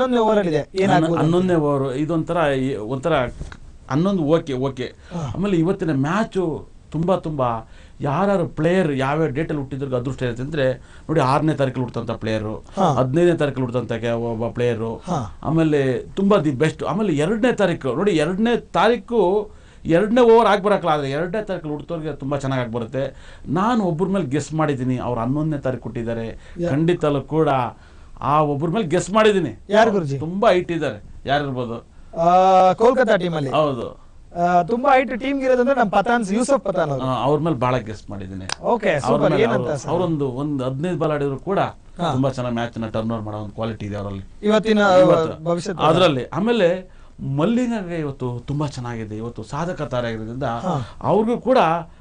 ಹನ್ನೊಂದನೇ ಓವರ್ ಇದೊಂಥರ ಒಂಥರ ಹನ್ನೊಂದು ಓಕೆ ಓಕೆ ಆಮೇಲೆ ಇವತ್ತಿನ ಮ್ಯಾಚು ತುಂಬ ತುಂಬ ಯಾರು ಪ್ಲೇಯರ್ ಯಾವ್ಯಾವ ಡೇಟಲ್ಲಿ ಹುಟ್ಟಿದ್ರಿಗೆ ಅದೃಷ್ಟ ಇರುತ್ತೆ ಅಂದರೆ ನೋಡಿ, ಆರನೇ ತಾರೀಕಲ್ಲಿ ಹುಟ್ಟಂಥ ಪ್ಲೇಯರು, ಹದಿನೈದನೇ ತಾರೀಕಲ್ಲಿ ಹುಟ್ಟಂಥ ಒಬ್ಬ ಪ್ಲೇಯರು, ಆಮೇಲೆ ತುಂಬ ದಿ ಬೆಸ್ಟ್. ಆಮೇಲೆ ಎರಡನೇ ತಾರೀಕು ನೋಡಿ, ಎರಡನೇ ತಾರೀಕು ಎರಡನೇ ಓವರ್ ಆಗಿ ಬರೋಕ್ಕಲ್ಲ, ಆದರೆ ಎರಡನೇ ತಾರೀಕಲ್ಲಿ ಹುಡ್ತವ್ರಿಗೆ ತುಂಬ ಚೆನ್ನಾಗಿ ಬರುತ್ತೆ. ನಾನು ಒಬ್ಬರ ಮೇಲೆ ಗೆಸ್ ಮಾಡಿದ್ದೀನಿ, ಅವ್ರು ಹನ್ನೊಂದನೇ ತಾರೀಕು ಹುಟ್ಟಿದ್ದಾರೆ. ಖಂಡಿತಲ್ಲೂ ಕೂಡ ಆ ಒಬ್ಬರ ಮೇಲೆ ಗೆಸ್ ಮಾಡಿದ್ದೀನಿ. ಯಾರು ಗುರುಜಿ? ತುಂಬ ಹೈಟ್ ಇದ್ದಾರೆ. ಯಾರಿರ್ಬೋದು? ಕೋಲ್ಕತ್ತಾ ಟೀಮಲ್ಲಿ. ಹೌದು, ತುಂಬಾ ಹೈಟ್ ಟೀಮ್ ಇರೋದಂದ್ರೆ ನಮ್ಮ ಪತಾನ್, ಯೂಸಫ್ ಪತಾನ್ ಅವ್ರ ಮೇಲೆ ಬಹಳ ಗೆಸ್ ಮಾಡಿದ್ದೀನಿ. ಅವರೊಂದು ಒಂದು ಹದಿನೈದು ಬಾಲ್ ಆಡಿದ್ರು ಕೂಡ ತುಂಬಾ ಚೆನ್ನಾಗಿ ಮ್ಯಾಚ್ ನ ಟರ್ನ್ ಓವರ್ ಮಾಡೋ ಒಂದು ಕ್ವಾಲಿಟಿ ಇದೆ ಅವರಲ್ಲಿ ಇವತ್ತಿನ ಅದರಲ್ಲಿ. ಆಮೇಲೆ ಮಲ್ಲಿಂಗಗೆ ಇವತ್ತು ತುಂಬಾ ಚೆನ್ನಾಗಿದೆ. ಇವತ್ತು ಸಾಧಕ ತಾರೆ ಆಗಿರೋದ್ರಿಂದ ಅವ್ರಿಗೂ ಕೂಡ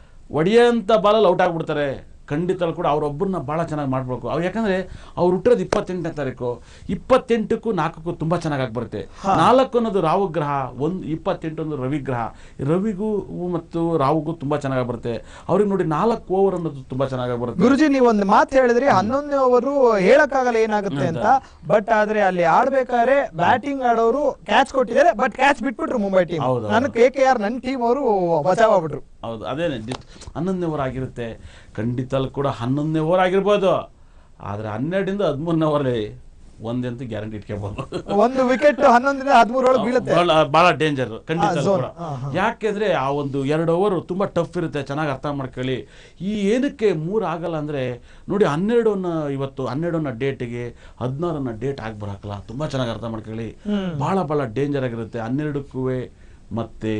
ಒಡೆಯಂತ ಬಾಲಲ್ಲಿ ಔಟ್ ಆಗ್ಬಿಡ್ತಾರೆ. ಖಂಡಿತ ಕೂಡ ಅವರೊಬ್ಬರನ್ನ ಭಾಳ ಚೆನ್ನಾಗಿ ಮಾಡಬೇಕು. ಅವ್ರು ಯಾಕಂದರೆ ಅವ್ರು ಹುಟ್ಟಿರೋದು ಇಪ್ಪತ್ತೆಂಟನೇ ತಾರೀಕು, ಇಪ್ಪತ್ತೆಂಟಕ್ಕೂ ನಾಲ್ಕಕ್ಕೂ ತುಂಬ ಚೆನ್ನಾಗಿ ಬರುತ್ತೆ. ನಾಲ್ಕು ಅನ್ನೋದು ರಾಹು ಗ್ರಹ, ಒಂದು ಇಪ್ಪತ್ತೆಂಟು ಅನ್ನೋದು ರವಿ ಗ್ರಹ. ರವಿಗೂ ಮತ್ತು ರಾಹುಗೂ ತುಂಬ ಚೆನ್ನಾಗಿ ಬರುತ್ತೆ. ಅವ್ರಿಗೆ ನೋಡಿ ನಾಲ್ಕು ಓವರ್ ಅನ್ನೋದು ತುಂಬ ಚೆನ್ನಾಗಿ ಬರುತ್ತೆ. ಗುರುಜಿ, ನೀವು ಒಂದು ಮಾತು ಹೇಳಿದ್ರಿ, ಹನ್ನೊಂದನೇ ಓವರು ಹೇಳಕ್ಕಾಗಲ್ಲ ಏನಾಗುತ್ತೆ ಅಂತ. ಬಟ್ ಆದ್ರೆ ಅಲ್ಲಿ ಆಡ್ಬೇಕಾದ್ರೆ ಬ್ಯಾಟಿಂಗ್ ಆಡೋರು ಕ್ಯಾಚ್ ಕೊಟ್ಟಿದ್ದಾರೆ, ಬಟ್ ಕ್ಯಾಚ್ ಬಿಟ್ಬಿಟ್ರು ಮುಂಬೈ ಟೀಮ್. ನನ್ನ ಕೆ ಕೆ ಆರ್ ನನ್ನ ಟೀಮ್ ಅವರು ಬಚಾವ್ ಆಗ್ಬಿಟ್ರು. ಹೌದು, ಅದೇನೆ ಹನ್ನೊಂದನೇ ಓವರ್ ಆಗಿರುತ್ತೆ. ಖಂಡಿತಲ್ಲೂ ಕೂಡ ಹನ್ನೊಂದನೇ ಓವರ್ ಆಗಿರ್ಬೋದು, ಆದರೆ ಹನ್ನೆರಡರಿಂದ ಹದಿಮೂರನೇ ಓವರ್ ಒಂದಂತೂ ಗ್ಯಾರಂಟಿ ಇಟ್ಕೋಬಹುದು. ಒಂದು ವಿಕೆಟ್ ಹನ್ನೊಂದರಿಂದ ಹದಿಮೂರೊಳಗೆ ಬೀಳುತ್ತೆ, ಬಹಳ ಡೇಂಜರ್ ಖಂಡಿತ ಕೂಡ. ಯಾಕೆಂದ್ರೆ ಆ ಒಂದು ಎರಡು ಓವರ್ ತುಂಬಾ ಟಫ್ ಇರುತ್ತೆ. ಚೆನ್ನಾಗಿ ಅರ್ಥ ಮಾಡ್ಕೊಳ್ಳಿ. ಈ ಏನಕ್ಕೆ ಮೂರು ಆಗಲ್ಲ ಅಂದ್ರೆ ನೋಡಿ, ಹನ್ನೆರಡನ್ನ ಇವತ್ತು ಹನ್ನೆರಡನ್ನ ಡೇಟ್ಗೆ ಹದಿನಾರನ್ನ ಡೇಟ್ ಆಗಿ ಬರಕಲ್ಲ. ತುಂಬಾ ಚೆನ್ನಾಗಿ ಅರ್ಥ ಮಾಡ್ಕೊಳ್ಳಿ. ಬಹಳ ಬಹಳ ಡೇಂಜರ್ ಆಗಿರುತ್ತೆ. ಹನ್ನೆರಡಕ್ಕೂ ಮತ್ತೆ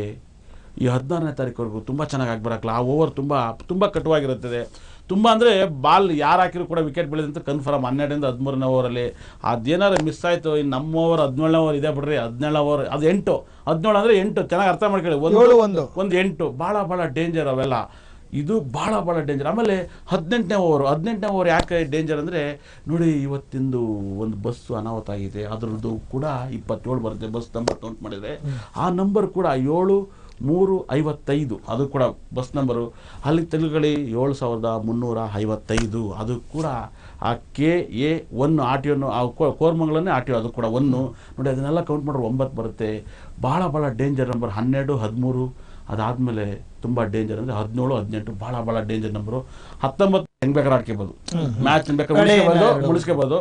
ಈ ಹದಿನಾರನೇ ತಾರೀಕುವರೆಗೂ ತುಂಬ ಚೆನ್ನಾಗಿ ಆಗಿ ಬರಕ್ಕಲ್ಲ. ಆ ಓವರ್ ತುಂಬ ತುಂಬ ಕಟುವಾಗಿರುತ್ತದೆ. ತುಂಬ ಅಂದರೆ ಬಾಲ್ ಯಾರು ಹಾಕಿದ್ರು ಕೂಡ ವಿಕೆಟ್ ಬೀಳಿದಂತ ಕನ್ಫರ್ಮ್. ಹನ್ನೆರಡರಿಂದ ಹದಿಮೂರನೇ ಓವರಲ್ಲಿ ಅದೇನಾದ್ರು ಮಿಸ್ ಆಯಿತು. ಇನ್ನು ನಮ್ಮ ಓವರ್ ಹದಿನೇಳನೇ ಓವರ್ ಇದೆ ಬಿಡ್ರಿ, ಹದಿನೇಳನೇ ಓವರ್ ಅದು ಎಂಟು, ಹದಿನೇಳು ಅಂದರೆ ಎಂಟು. ಚೆನ್ನಾಗಿ ಅರ್ಥ ಮಾಡ್ಕೊಳ್ಳಿ. ಒಂದು ಒಂದು ಒಂದು ಎಂಟು ಭಾಳ ಭಾಳ ಡೇಂಜರ್ ಅವೆಲ್ಲ. ಇದು ಭಾಳ ಭಾಳ ಡೇಂಜರ್. ಆಮೇಲೆ ಹದಿನೆಂಟನೇ ಓವರು ಹದಿನೆಂಟನೇ ಓವರ್ ಯಾಕೆ ಡೇಂಜರ್ ಅಂದರೆ ನೋಡಿ, ಇವತ್ತಿಂದು ಒಂದು ಬಸ್ಸು ಅನಾಹುತ ಆಗಿದೆ. ಅದರದ್ದು ಕೂಡ ಇಪ್ಪತ್ತೇಳು ಬರುತ್ತೆ ಬಸ್ ನಂಬರ್ ಕೌಂಟ್ ಮಾಡಿದರೆ. ಆ ನಂಬರ್ ಕೂಡ ಏಳು ಮೂರು ಐವತ್ತೈದು, ಅದು ಕೂಡ ಬಸ್ ನಂಬರು. ಅಲ್ಲಿ ತೆಲುಗಳಿ ಏಳು ಸಾವಿರದ ಮುನ್ನೂರ ಐವತ್ತೈದು, ಅದು ಕೂಡ ಆ K A one R T one, ಆ ಕೋರ್ಮಂಗಲನ್ನೇ ಆರ್ ಟಿ ಒ, ಅದು ಕೂಡ ಒಂದು ನೋಡಿ. ಅದನ್ನೆಲ್ಲ ಕೌಂಟ್ ಮಾಡಿದ್ರೆ ಒಂಬತ್ತು ಬರುತ್ತೆ. ಭಾಳ ಭಾಳ ಡೇಂಜರ್ ನಂಬರ್. ಹನ್ನೆರಡು ಹದಿಮೂರು ಅದಾದಮೇಲೆ ತುಂಬ ಡೇಂಜರ್ ಅಂದರೆ ಹದಿನೇಳು ಹದಿನೆಂಟು ಭಾಳ ಭಾಳ ಡೇಂಜರ್ ನಂಬರು. ಹತ್ತೊಂಬತ್ತು ಹೆಂಗೆ ಬೇಕಾದ್ರೆ ಆಡ್ಕೋಬೋದು, ಮ್ಯಾಚ್ ಬೇಕಾದ್ರೆ ಮುಗಿಸ್ಕೋಬೋದು ಮುಗಿಸ್ಕೋಬೋದು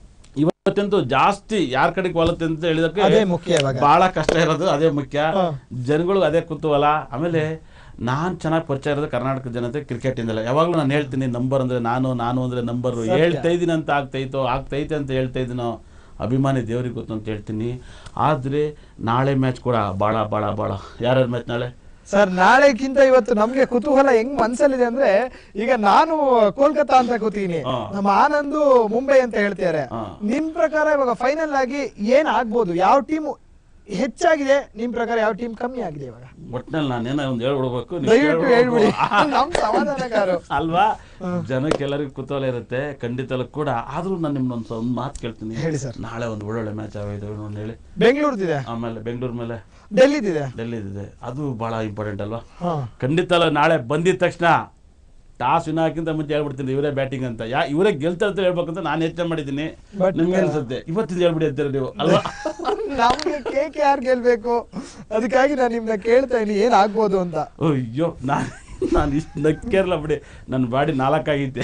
ಇವತ್ತಂತೂ ಜಾಸ್ತಿ ಯಾರ ಕಡೆಗೆ ಒಲತ್ತೆ ಅಂತ ಹೇಳಿದಕ್ಕೆ ಬಹಳ ಕಷ್ಟ ಇರೋದು ಅದೇ ಮುಖ್ಯ. ಜನಗಳು ಅದೇ ಕುತೂಹಲ. ಆಮೇಲೆ ನಾನು ಚೆನ್ನಾಗಿ ಪರಿಚಯ ಇರೋದು ಕರ್ನಾಟಕ ಜನತೆ ಕ್ರಿಕೆಟ್ ಇಂದಲ್ಲ. ಯಾವಾಗಲೂ ನಾನು ಹೇಳ್ತೀನಿ, ನಂಬರ್ ಅಂದರೆ ನಾನು ನಾನು ಅಂದರೆ ನಂಬರು ಹೇಳ್ತಾ ಇದ್ದೀನಿ ಅಂತ ಆಗ್ತೈತೋ ಆಗ್ತೈತೆ ಅಂತ ಹೇಳ್ತಾ ಇದ್ದೀನೋ ಅಭಿಮಾನಿ ದೇವ್ರಿಗೆ ಗೊತ್ತು ಅಂತ ಹೇಳ್ತೀನಿ. ಆದರೆ ನಾಳೆ ಮ್ಯಾಚ್ ಕೂಡ ಭಾಳ ಭಾಳ ಭಾಳ ಯಾರ್ಯಾರ ಮ್ಯಾಚ್ ನಾಳೆ ಸರ್? ನಾಳೆಗಿಂತ ಇವತ್ತು ನಮ್ಗೆ ಕುತೂಹಲ ಹೆಂಗ್ ಮನ್ಸಲ್ಲಿದೆ ಅಂದ್ರೆ, ಈಗ ನಾನು ಕೋಲ್ಕತ್ತಾ ಅಂತ ಕೂತೀನಿ, ನಮ್ಮ ಆನಂದು ಮುಂಬೈ ಅಂತ ಹೇಳ್ತಿದ್ದಾರೆ. ನಿಮ್ ಪ್ರಕಾರ ಇವಾಗ ಫೈನಲ್ ಆಗಿ ಏನ್ ಆಗ್ಬೋದು? ಯಾವ ಟೀಮ್ ಹೆಚ್ಚಾಗಿದೆ ನಿಮ್ ಪ್ರಕಾರ, ಯಾವ ಟೀಮ್ ಕಮ್ಮಿ ಆಗಿದೆ ಇವಾಗ? ಒಟ್ನಲ್ಲಿ ನಾನೇನ ಒಂದು ಹೇಳ್ಬಿಡ್ಬೇಕು, ದಯವಿಟ್ಟು ಹೇಳ್ಬಿಡಿ, ನಮ್ ಸಮಾಧಾನಕಾರ ಅಲ್ವಾ? ಜನಕ್ಕೆಲ್ಲರಿಗೂ ಕುತೂಹಲ ಇರುತ್ತೆ ಖಂಡಿತಲೂ ಕೂಡ. ಆದ್ರೂ ನಾನು ನಿಮ್ದೊಂದು ಒಂದು ಮಾತು ಕೇಳ್ತೀನಿ. ಹೇಳಿ ಸರ್. ನಾಳೆ ಒಂದು ಒಳ್ಳೊಳ್ಳೆ ಮ್ಯಾಚ್ ಆಗಿದೆ ನೋಡಿ ಹೇಳಿ. ಬೆಂಗಳೂರ್ದಿದೆ, ಆಮೇಲೆ ಬೆಂಗಳೂರು ಮೇಲೆ ಡೆಲ್ಲಿದಿದೆ. ಡೆಲ್ಲಿದಿದೆ, ಅದು ಬಹಳ ಇಂಪಾರ್ಟೆಂಟ್ ಅಲ್ವಾ? ಖಂಡಿತ ನಾಳೆ ಬಂದಿದ ತಕ್ಷಣ ಟಾಸ್ ವಿನ್ ಹಾಕಿಂತ ಮುಂಚೆ ಹೇಳ್ಬಿಡ್ತೀನಿ ಇವರೇ ಬ್ಯಾಟಿಂಗ್ ಅಂತ. ಯಾ ಇವರೇ ಗೆಲ್ತಾರೆ ಅಂತ ಹೇಳ್ಬೇಕಂತ ನಾನು ಯೋಚನೆ ಮಾಡಿದ್ದೀನಿ. ನಿಮ್ಗೆ ಅನ್ಸುತ್ತೆ ಇವತ್ತಿಂದ ಹೇಳ್ಬಿಡಿ ಅಂತೀರ ನೀವು ಅಲ್ವಾ? ನಮ್ಗೆ ಕೆ ಕೆ ಆರ್ ಗೆಲ್ಬೇಕು, ಅದಕ್ಕಾಗಿ ನಾನು ನಿಮ್ನ ಕೇಳ್ತಾ ಇದೀನಿ ಏನ್ ಆಗ್ಬೋದು ಅಂತ. ಅಯ್ಯೋ, ನಾನು ನಾನು ಇಷ್ಟು ನಕ್ಕಿರಲ್ಲ ಬಿಡಿ, ನನ್ನ ಬಾಡಿ ನಾಲ್ಕಾಗಿದ್ದೆ.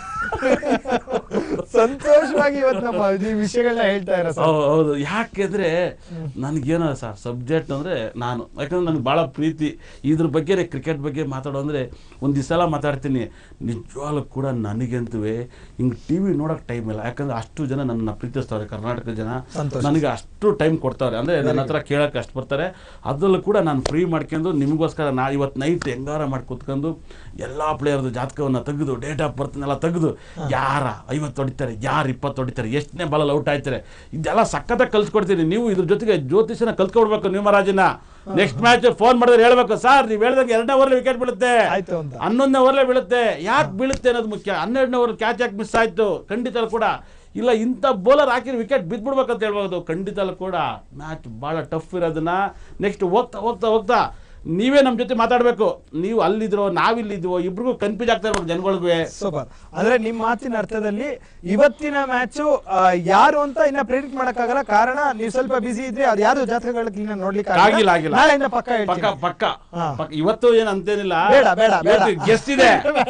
ಸಂತೋಷವಾಗಿ ಇವತ್ತು ನಮ್ಮ ಈ ವಿಷಯಗಳನ್ನ ಹೇಳ್ತಾ ಇರೋ ಸರ್. ಹೌದು, ಯಾಕೆಂದ್ರೆ ನನಗೇನೋ ಸರ್ ಸಬ್ಜೆಕ್ಟ್ ಅಂದ್ರೆ ನಾನು, ಯಾಕಂದ್ರೆ ನನಗೆ ಭಾಳ ಪ್ರೀತಿ ಇದ್ರ ಬಗ್ಗೆ, ಕ್ರಿಕೆಟ್ ಬಗ್ಗೆ ಮಾತಾಡೋ ಅಂದ್ರೆ ಒಂದು ದಿವಸ ಎಲ್ಲ ಮಾತಾಡ್ತೀನಿ. ನಿಜವಾಗ್ಲೂ ಕೂಡ ನನಗಂತೂ ಹಿಂಗೆ ಟಿ ವಿ ನೋಡೋಕೆ ಟೈಮ್ ಇಲ್ಲ, ಯಾಕಂದ್ರೆ ಅಷ್ಟು ಜನ ನನ್ನ ಪ್ರೀತಿಸ್ತವ್ರೆ, ಕರ್ನಾಟಕದ ಜನ ನನಗೆ ಅಷ್ಟು ಟೈಮ್ ಕೊಡ್ತಾವ್ರೆ, ಅಂದರೆ ನನ್ನ ಹತ್ರ ಕೇಳೋಕೆ ಅಷ್ಟು ಬರ್ತಾರೆ. ಅದರಲ್ಲೂ ಕೂಡ ನಾನು ಫ್ರೀ ಮಾಡ್ಕೊಂಡು ನಿಮಗೋಸ್ಕರ ನಾ ಇವತ್ತು ನೈಟ್ ಹೆಂಗಾರ ಮಾಡಿ ಕೂತ್ಕೊಂಡು ಎಲ್ಲ ಪ್ಲೇಯರ್ದು ಜಾತಕವನ್ನು ತೆಗೆದು, ಡೇಟ್ ಆಫ್ ಬರ್ತ್ನೆಲ್ಲ ತೆಗೆದು, ಯಾರ ಐವತ್ತು ಹೊಡಿತಾರೆ, ಯಾರು ಇಪ್ಪತ್ತು ಹೊಡಿತಾರೆ, ಎಷ್ಟನೇ ಬಾಲಲ್ಲಿ ಔಟ್ ಆಯ್ತಾರೆ, ಇದೆಲ್ಲ ಸಖತ್ತಾಗಿ ಕಲ್ಸ್ಕೊಡ್ತೀನಿ. ನೀವು ಇದ್ರ ಜೊತೆಗೆ ಜ್ಯೋತಿಷನ ಕಲ್ತ್ಕೊಡ್ಬೇಕು. ನ್ಯೂಮರಾಜಿನ ನೆಕ್ಸ್ಟ್ ಮ್ಯಾಚ್ ಫೋನ್ ಮಾಡಿದ್ರೆ ಹೇಳ್ಬೇಕು, ಸರ್ ನೀವು ಹೇಳಿದಾಗ ಎರಡನೇ ಓವರ್ಲಿ ವಿಕೆಟ್ ಬೀಳುತ್ತೆ, ಹನ್ನೊಂದನೇ ಓವರ್ಲೇ ಬೀಳುತ್ತೆ, ಯಾಕೆ ಬೀಳುತ್ತೆ ಅನ್ನೋದು ಮುಖ್ಯ. ಹನ್ನೆರಡನೇ ಓವರ್ ಕ್ಯಾಚ್ ಯಾಕೆ ಮಿಸ್ ಆಯ್ತು, ಖಂಡಿತ ಕೂಡ ಇಲ್ಲ ಇಂಥ ಬೌಲರ್ ಹಾಕಿದ್ರೆ ವಿಕೆಟ್ ಬಿದ್ಬಿಡ್ಬೇಕಂತ ಹೇಳ್ಬೋದು. ಖಂಡಿತ ಕೂಡ ಮ್ಯಾಚ್ ಭಾಳ ಟಫ್ ಇರೋದನ್ನ ನೆಕ್ಸ್ಟ್ ಹೋಗ್ತಾ ಹೋಗ್ತಾ ಹೋಗ್ತಾ ನೀವೇ ನಮ್ಮ ಜೊತೆ ಮಾತಾಡಬೇಕು. ನೀವು ಅಲ್ಲಿದ್ರೋ ನಾವಿಲ್ಲಿದ್ವೋ ಇಬ್ರಿಗೂ ಕನ್ಫ್ಯೂಸ್ ಆಗ್ತಾ ಇರ್ಬೇಕು ಜನಗಳಿಗೆ. ಸೂಪರ್. ಅಂದ್ರೆ ನಿಮ್ಮ ಮಾತಿನ ಅರ್ಥದಲ್ಲಿ ಇವತ್ತಿನ ಮ್ಯಾಚು ಯಾರು ಅಂತ ಇನ್ನ ಪ್ರೆಡಿಕ್ಟ್ ಮಾಡಕ್ಕಾಗಲ್ಲ, ಕಾರಣ ನೀವು ಸ್ವಲ್ಪ ಬಿಸಿ ಇದ್ರೆ ಅದು ಯಾರು ಜಾತಕಗಳನ್ನ ನೋಡ್ಲಿಕ್ಕೆ ಆಗಿಲ್ಲ ಆಗಿಲ್ಲ ನಾಳೆಯಿಂದ ಪಕ್ಕ ಪಕ್ಕ ಪಕ್ಕ ಪಕ್ಕ. ಇವತ್ತು ಏನು ಅಂತೇನಿಲ್ಲ, ಬೇಡ ಬೇಡ ಬೇಡ, ಗೆಸ್ಟ್ ಇದೆ,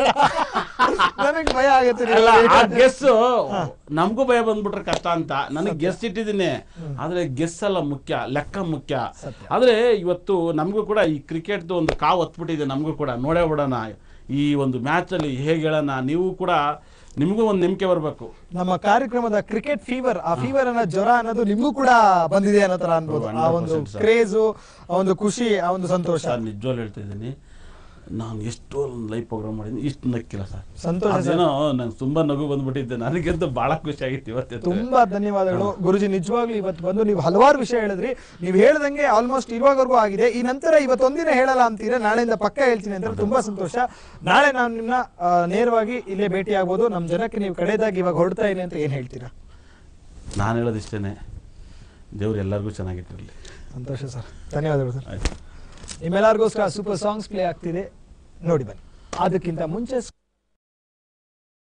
ನನಗೆ ಭಯ ಆಗುತ್ತೆ. ಆ ಗೆಸ್ ನಮಗೂ ಭಯ ಬಂದ್ಬಿಟ್ರೆ ಕಷ್ಟ ಅಂತ ನನಗೆ ಗೆಸ್ ಇಟ್ಟಿದ್ದೀನಿ. ಆದ್ರೆ ಗೆಸ್ ಅಲ್ಲ ಮುಖ್ಯ, ಲೆಕ್ಕ ಮುಖ್ಯ. ಆದ್ರೆ ಇವತ್ತು ನಮಗೂ ಕೂಡ ಈ ಕ್ರಿಕೆಟ್ದು ಒಂದು ಕಾವು ಹತ್ಬಿಟ್ಟಿದೆ, ನಮಗೂ ಕೂಡ ನೋಡೇ ಬಿಡೋಣ ಈ ಒಂದು ಮ್ಯಾಚ್ ಅಲ್ಲಿ ಹೇಗೆ ಹೇಳೋಣ. ನೀವು ಕೂಡ ನಿಮಗೂ ಒಂದು ನಂಬಿಕೆ ಬರಬೇಕು. ನಮ್ಮ ಕಾರ್ಯಕ್ರಮದ ಕ್ರಿಕೆಟ್ ಫೀವರ್, ಆ ಫೀವರ್ ಅನ್ನೋ ಜ್ವರ ಅನ್ನೋದು ನಿಮಗೂ ಕೂಡ ಬಂದಿದೆ ಅನ್ನೋ ತರ ಅನ್ಬೋದು. ಆ ಒಂದು ಕ್ರೇಜು, ಆ ಒಂದು ಖುಷಿ, ಆ ಒಂದು ಸಂತೋಷ. ನಿಜವಾಗ್ಲೂ ಹೇಳ್ತಾ ಇದ್ದೀನಿ, ನಾನು ಎಷ್ಟೋ ಲೈವ್ ಪ್ರೋಗ್ರಾಮ್ ಮಾಡಿದ್ದೀನಿ, ಇಷ್ಟು ನಕ್ಕಿಲ್ಲ ಸರ್. ಸಂತೋಷ. ಏನೋ ನಂಗೆ ತುಂಬಾ ನಗು ಬಂದ್ಬಿಟ್ಟಿದ್ದೆ, ನನಗಂತೂ ಬಹಳ ಖುಷಿ ಆಗಿತ್ತು ಇವತ್ತು. ತುಂಬಾ ಧನ್ಯವಾದಗಳು ಗುರುಜಿ, ನಿಜವಾಗ್ಲೂ ಇವತ್ತು ಬಂದು ನೀವು ಹಲವಾರು ವಿಷಯ ಹೇಳಿದ್ರಿ. ನೀವು ಹೇಳ್ದಂಗೆ ಆಲ್ಮೋಸ್ಟ್ ಇರುವಾಗವರೆಗೂ ಆಗಿದೆ. ಈ ನಂತರ ಇವತ್ತೊಂದಿನ ಹೇಳಲ್ಲ ಅಂತೀರಾ, ನಾಳೆಯಿಂದ ಪಕ್ಕ ಹೇಳ್ತೀನಿ ಅಂತ ತುಂಬಾ ಸಂತೋಷ. ನಾಳೆ ನಾನು ನಿಮ್ಮನ್ನ ನೇರವಾಗಿ ಇಲ್ಲೇ ಭೇಟಿ ಆಗ್ಬೋದು. ನಮ್ಮ ಜನಕ್ಕೆ ನೀವು ಕಡೆದಾಗಿ ಇವಾಗ ಹೊರಡ್ತಾ ಇದೆ ಅಂತ ಏನ್ ಹೇಳ್ತೀರಾ? ನಾನು ಹೇಳೋದಿಷ್ಟೇನೆ, ದೇವ್ರು ಎಲ್ಲರಿಗೂ ಚೆನ್ನಾಗಿಟ್ಟಿರಲಿ. ಸಂತೋಷ ಸರ್, ಧನ್ಯವಾದಗಳು ಸರ್. ಆಯ್ತು, ನಿಮ್ಮೆಲ್ಲರಿಗೋಸ್ಕರ ಸೂಪರ್ ಸಾಂಗ್ಸ್ ಪ್ಲೇ ಆಗ್ತಿದೆ, ನೋಡಿ ಬನ್ನಿ. ಅದಕ್ಕಿಂತ ಮುಂಚೆ